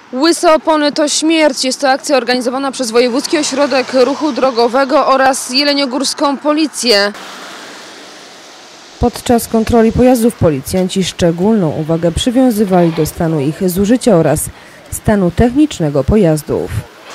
Łyse opony to śmierć. Jest to akcja organizowana przez Wojewódzki Ośrodek Ruchu Drogowego oraz Jeleniogórską Policję. Podczas kontroli pojazdów policjanci szczególną uwagę przywiązywali do stanu ich zużycia oraz stanu technicznego pojazdów.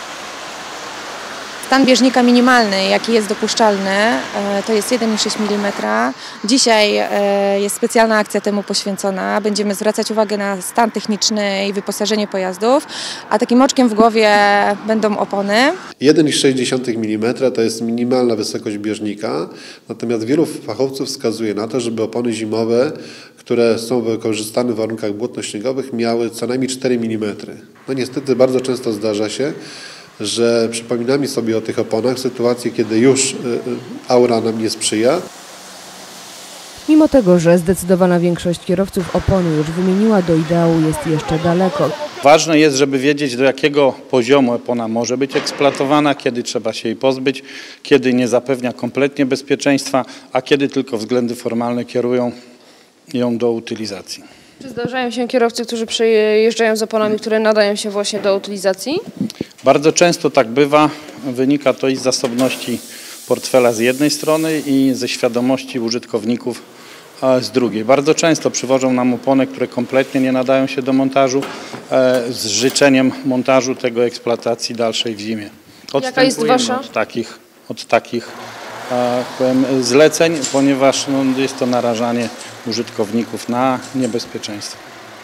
Stan bieżnika minimalny, jaki jest dopuszczalny, to jest 1,6 mm. Dzisiaj jest specjalna akcja temu poświęcona. Będziemy zwracać uwagę na stan techniczny i wyposażenie pojazdów, a takim oczkiem w głowie będą opony. 1,6 mm to jest minimalna wysokość bieżnika, natomiast wielu fachowców wskazuje na to, żeby opony zimowe, które są wykorzystane w warunkach błotno-śniegowych, miały co najmniej 4 mm. No niestety bardzo często zdarza się, że przypominamy sobie o tych oponach w sytuacji, kiedy już aura nam nie sprzyja. Mimo tego, że zdecydowana większość kierowców opony już wymieniła, do ideału jest jeszcze daleko. Ważne jest, żeby wiedzieć, do jakiego poziomu opona może być eksploatowana, kiedy trzeba się jej pozbyć, kiedy nie zapewnia kompletnie bezpieczeństwa, a kiedy tylko względy formalne kierują ją do utylizacji. Czy zdarzają się kierowcy, którzy przejeżdżają z oponami, które nadają się właśnie do utylizacji? Bardzo często tak bywa. Wynika to i z zasobności portfela z jednej strony i ze świadomości użytkowników z drugiej. Bardzo często przywożą nam opony, które kompletnie nie nadają się do montażu, z życzeniem montażu tego eksploatacji dalszej w zimie. Jaka jest wasza? Od takich zleceń, ponieważ jest to narażanie użytkowników na niebezpieczeństwo.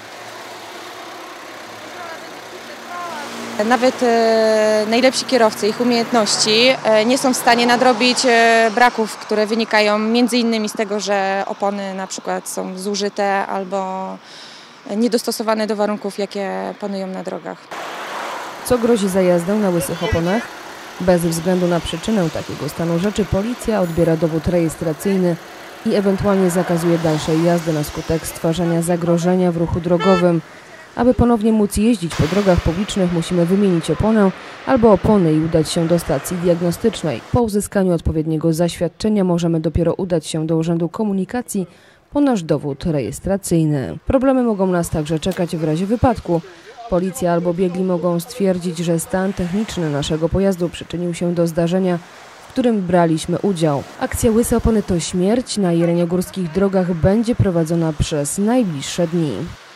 Nawet najlepsi kierowcy, ich umiejętności nie są w stanie nadrobić braków, które wynikają m.in. z tego, że opony na przykład są zużyte albo niedostosowane do warunków, jakie panują na drogach. Co grozi za jazdę na łysych oponach? Bez względu na przyczynę takiego stanu rzeczy policja odbiera dowód rejestracyjny i ewentualnie zakazuje dalszej jazdy na skutek stwarzania zagrożenia w ruchu drogowym. Aby ponownie móc jeździć po drogach publicznych, musimy wymienić oponę albo opony i udać się do stacji diagnostycznej. Po uzyskaniu odpowiedniego zaświadczenia możemy dopiero udać się do Urzędu Komunikacji po nasz dowód rejestracyjny. Problemy mogą nas także czekać w razie wypadku. Policja albo biegli mogą stwierdzić, że stan techniczny naszego pojazdu przyczynił się do zdarzenia, w którym braliśmy udział. Akcja Łyse opony to śmierć na jeleniogórskich drogach będzie prowadzona przez najbliższe dni.